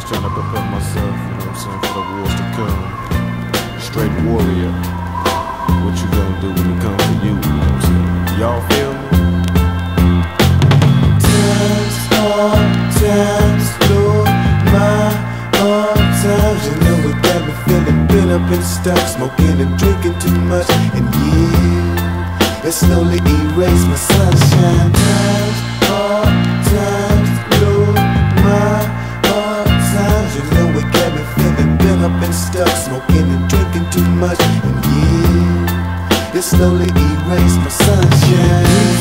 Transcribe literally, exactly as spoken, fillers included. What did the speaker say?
trying to prepare myself, you know what I'm saying, for the wars to come. Straight warrior. What you gonna do when it comes to you, you know what I'm saying? Y'all feel me? Times, hard times, Lord, my hard times. You know it got me feeling bent up and stuck, smoking and drinking too much. And yeah, it slowly erased my sunshine. Times, hard times, Lord, my hard times. You know it got me feeling bent up and stuck, smoking and drinking too much. And yeah, it slowly erased my sunshine.